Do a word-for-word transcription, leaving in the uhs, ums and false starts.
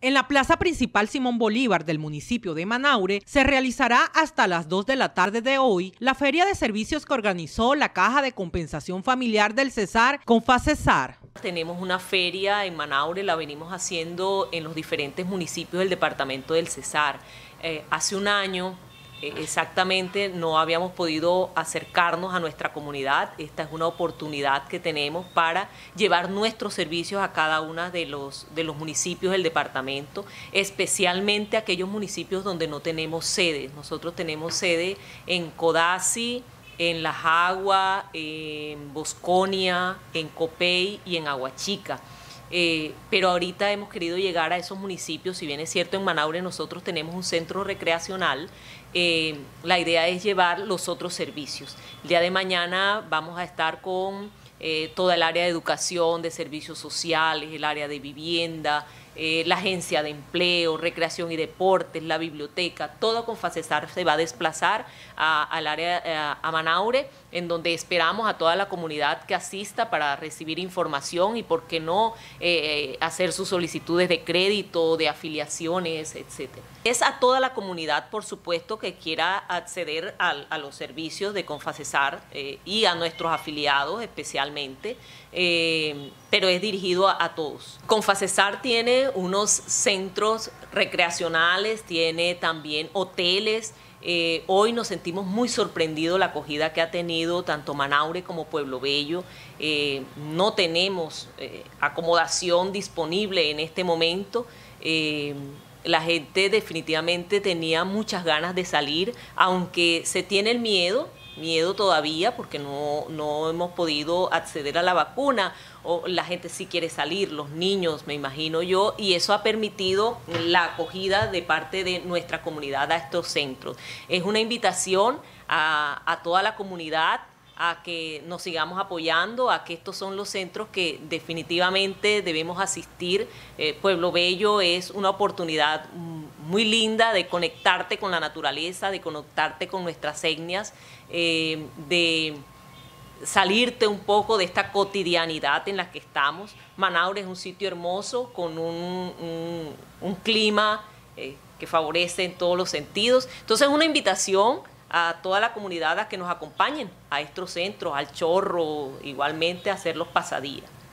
En la plaza principal Simón Bolívar del municipio de Manaure se realizará hasta las dos de la tarde de hoy la feria de servicios que organizó la Caja de Compensación Familiar del Cesar con FACESAR. Tenemos una feria en Manaure, la venimos haciendo en los diferentes municipios del departamento del Cesar. Eh, hace un año eh, exactamente no habíamos podido acercarnos a nuestra comunidad. Esta es una oportunidad que tenemos para llevar nuestros servicios a cada uno de los, de los municipios del departamento, especialmente aquellos municipios donde no tenemos sede. Nosotros tenemos sede en Codazzi, en La Jagua, en Bosconia, en Copey y en Aguachica. Eh, pero ahorita hemos querido llegar a esos municipios. Si bien es cierto, en Manaure nosotros tenemos un centro recreacional, eh, la idea es llevar los otros servicios. El día de mañana vamos a estar con eh, toda el área de educación, de servicios sociales, el área de vivienda, eh, la agencia de empleo, recreación y deportes, la biblioteca. Todo con FACESAR se va a desplazar a, al área, a, a Manaure, en donde esperamos a toda la comunidad que asista para recibir información y, por qué no, eh, hacer sus solicitudes de crédito, de afiliaciones, etcétera. Es a toda la comunidad, por supuesto, que quiera acceder a, a los servicios de Confacesar eh, y a nuestros afiliados especialmente, eh, pero es dirigido a, a todos. Confacesar tiene unos centros recreacionales, tiene también hoteles. Eh, hoy nos sentimos muy sorprendidos la acogida que ha tenido tanto Manaure como Pueblo Bello. Eh, no tenemos eh, acomodación disponible en este momento. Eh, la gente definitivamente tenía muchas ganas de salir, aunque se tiene el miedo, miedo todavía porque no, no hemos podido acceder a la vacuna, o la gente sí quiere salir, los niños, me imagino yo, y eso ha permitido la acogida de parte de nuestra comunidad a estos centros. Es una invitación a, a toda la comunidad a que nos sigamos apoyando, a que estos son los centros que definitivamente debemos asistir. Eh, Pueblo Bello es una oportunidad muy linda de conectarte con la naturaleza, de conectarte con nuestras etnias, eh, de salirte un poco de esta cotidianidad en la que estamos. Manaure es un sitio hermoso, con un, un, un clima eh, que favorece en todos los sentidos. Entonces es una invitación a toda la comunidad a que nos acompañen a estos centros, al Chorro, igualmente a hacer los pasadías.